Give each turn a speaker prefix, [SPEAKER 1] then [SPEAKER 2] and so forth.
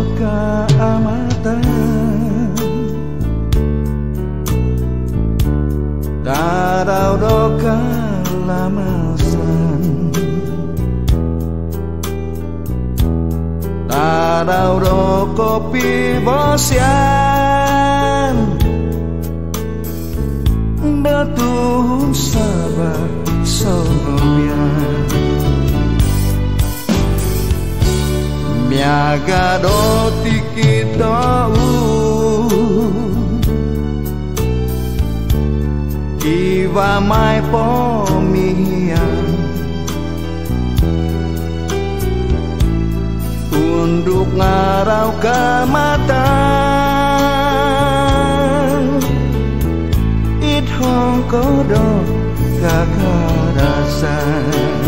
[SPEAKER 1] keamatan Darau doka lamasan Darau do kopi bosian Betul sabar sonobian Miaga do tikitau Kiva mai pomian Unduk ngarau kamatan It hong kodok kakarasan